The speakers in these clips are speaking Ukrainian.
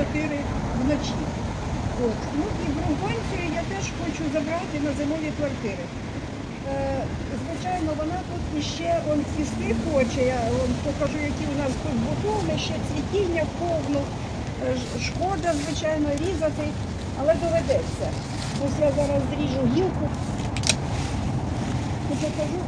квартири вночі. От. Ну і Бругманцію я теж хочу забрати на зимові квартири. Звичайно, вона тут іще цвісти хоче, я покажу, які у нас тут бутони, ще цвітіння повну. Шкода, звичайно, різати, але доведеться. Ось я зараз зріжу гілку і покажу,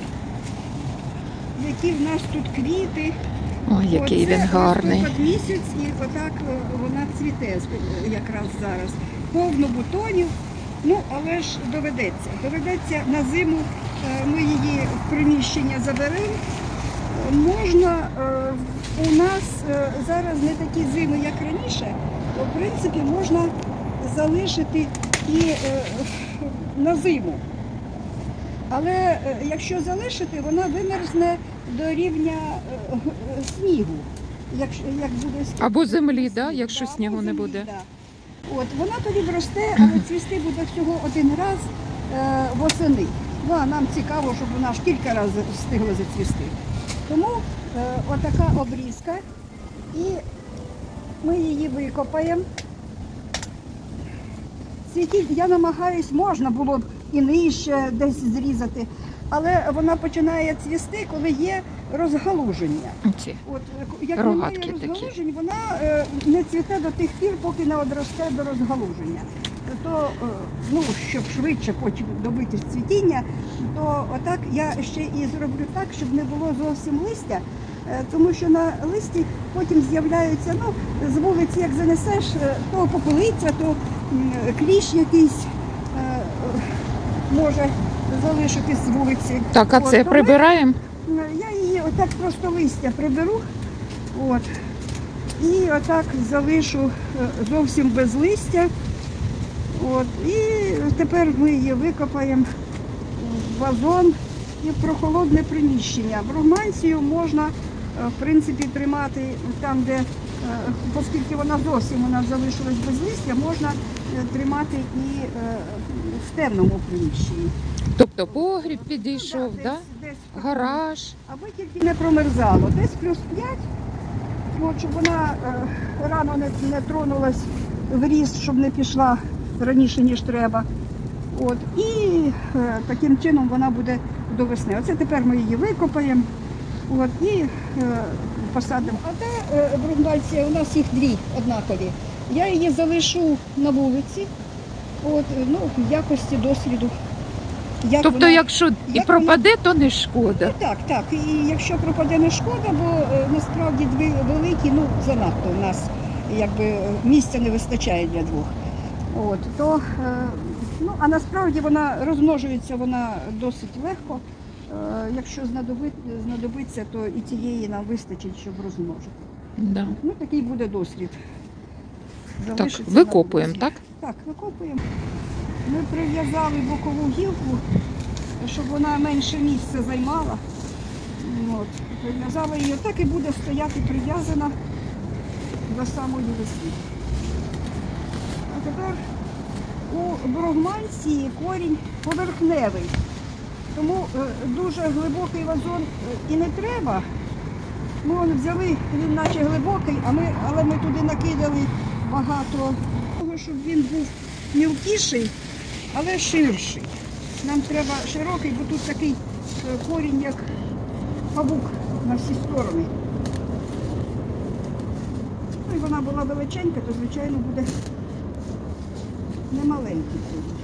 які в нас тут квіти. Ой, який він гарний. От місяць і отак вона цвіте якраз зараз. Повно бутонів, ну але ж доведеться. Доведеться на зиму, ми її в приміщення заберемо. Можна, у нас зараз не такі зими, як раніше, то в принципі можна залишити і на зиму. Але якщо залишити, вона вимерзне до рівня снігу. Як буде або землі, да? Якщо снігу не буде. Да. От, вона тоді вросте, але цвісти буде всього один раз восени. Ну, а нам цікаво, щоб вона ж кілька разів встигла зацвісти. Тому отака обрізка, і ми її викопаємо. Я намагаюсь, можна було б і нижче десь зрізати, але вона починає цвісти, коли є розгалуження. От, як немає розгалужень, вона не цвіте до тих пір, поки не одросте до розгалуження. То, ну, щоб швидше потім добитись цвітіння, то отак я ще і зроблю так, щоб не було зовсім листя, тому що на листі потім з'являються, ну, з вулиці, як занесеш, то попелиця, то кліщ якийсь може залишитись з вулиці. Так, а це прибираємо? Я її отак просто листя приберу, от, і отак залишу зовсім без листя. От, і тепер ми її викопаємо в вазон і в прохолодне приміщення. Бругманцію можна, в принципі, тримати там, де, оскільки вона зовсім залишилась без листя, можна тримати і в темному приміщенні. Тобто погріб підійшов, да? Гараж. Аби тільки не промерзало. Десь плюс 5, от, щоб вона рано не тронулась в ріст, щоб не пішла раніше, ніж треба. От, і таким чином вона буде до весни. Оце тепер ми її викопаємо, от, і посадимо. А та бругманція, у нас їх дві однакові. Я її залишу на вулиці, от, ну, в якості досліду. Тобто, вона, якщо і пропаде, вона, то не шкода. Так, так. І якщо пропаде, не шкода, бо насправді дві великі, ну, занадто у нас, якби, місця не вистачає для двох. От, то, ну, а насправді вона розмножується вона досить легко. Якщо знадобиться, то і цієї нам вистачить, щоб розмножити. Да. Ну, такий буде дослід. Так, викопуємо, так? Так, викопуємо. Ми прив'язали бокову гілку, щоб вона менше місця займала. От, прив'язали її, так і буде стояти прив'язана до самої весни. А тепер у бругманції корінь поверхневий, тому дуже глибокий вазон і не треба. Ми взяли, він наче глибокий, але ми туди накидали багато того, щоб він був мілкіший, але ширший. Нам треба широкий, бо тут такий корінь, як павук на всі сторони. Ну і вона була величенька, то, звичайно, буде немаленький корінь.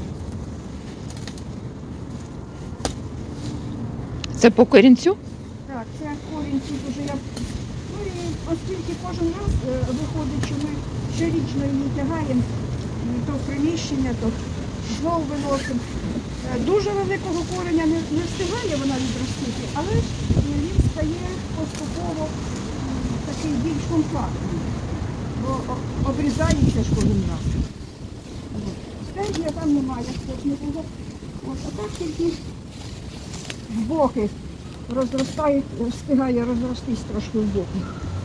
Це по корінцю? Так, це корінь тут уже я... Ну і оскільки кожен раз виходить, що ми щорічно її тягаємо, то в приміщення, то знову виносимо. Дуже великого кореня не встигає вона відростити, але він стає поступово такий більш компактний, бо обрізається ж кожен раз. Стержня там немає, стержня. А так тільки в боки розростає, встигає розростись трошки в боки.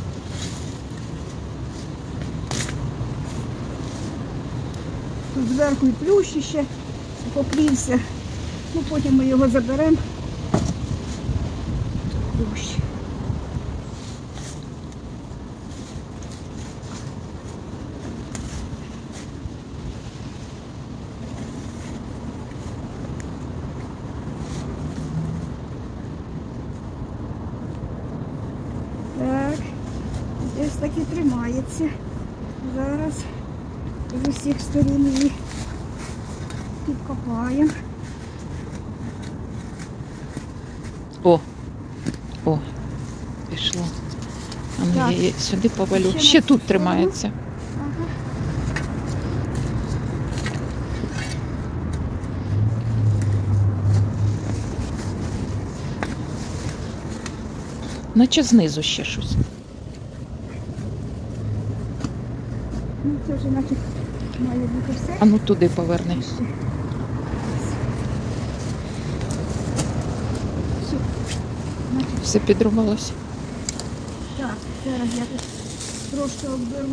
Тут зверху і плющ ще поплівся, ну потім ми його заберемо. Плющ. дивіться. Зараз з усіх сторін її підкопаємо. О, пішло. А ну Так. я її сюди повалю. Ще Ще на тут цю тримається. Ага. Наче знизу ще щось. Ну, це вже наче має бути все. А ну туди поверни. Ще. Все. Значить, Все підрубалося. так, зараз я тут трошки обберу.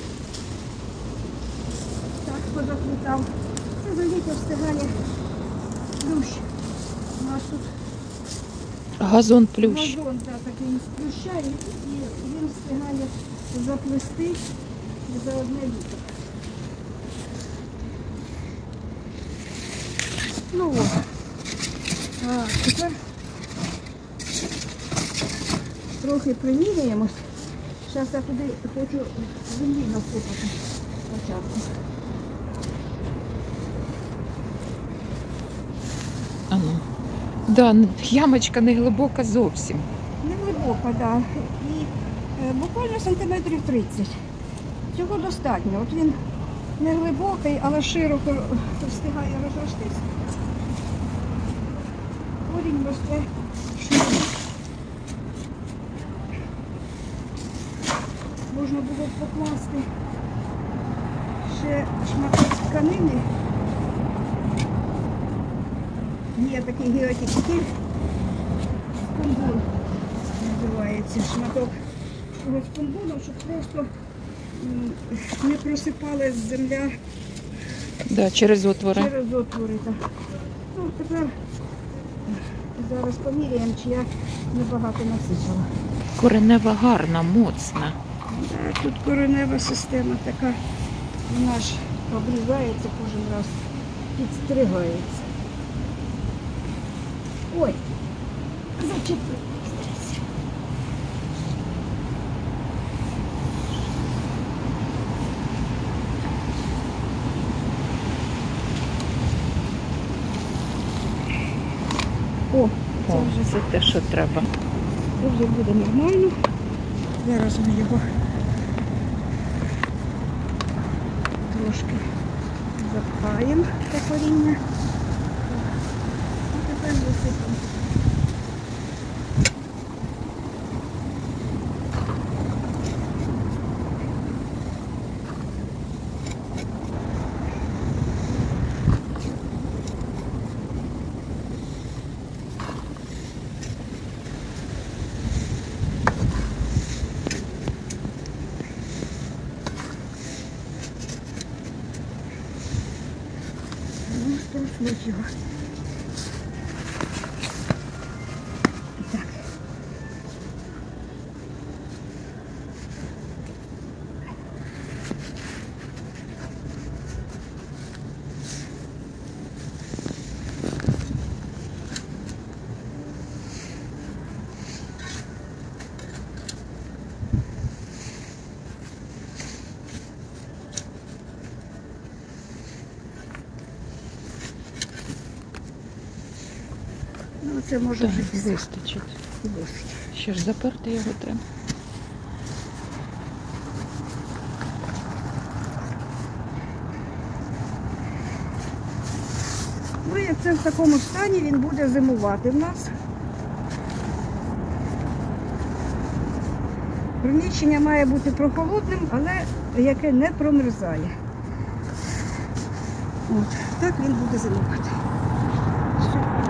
Так, позаплутав. Це за літо встигає плющ. У нас тут Газон плющ. газон такий сплющає і він встигає заплести за одне літо. Ну от. А тепер трохи приміряємось. Зараз я туди хочу землі насипати спочатку. А ну. Да, ямочка не глибока зовсім. Не глибоко, так. Да. І буквально сантиметрів 30. Цього достатньо. От він не глибокий, але широко встигає розростись. Корінь росте широко. Можна було б покласти ще шматок тканини. Є такий геотекстиль, спонбур називається, шматок того спонбуру, щоб просто не просипалась земля Да, через отвори. через отвори. Так. Ну, тепер зараз поміряємо, чи я небагато насипала. Коренева гарна, моцна. Да, тут коренева система така, вона ж обрізається кожен раз, підстригається. Ой, зачепилась. О, це О, вже це те, що треба. Це вже буде нормально. Зараз ми його трошки запхаємо, це коріння. І тепер висипемо. Ну, що ж його. Так. Ну, це може Так, вже все. вистачить. Досить. Ще ж заперти його треба. Ну, як це в такому стані, він буде зимувати в нас. Приміщення має бути прохолодним, але яке не промерзає. От, так він буде зимувати. Все.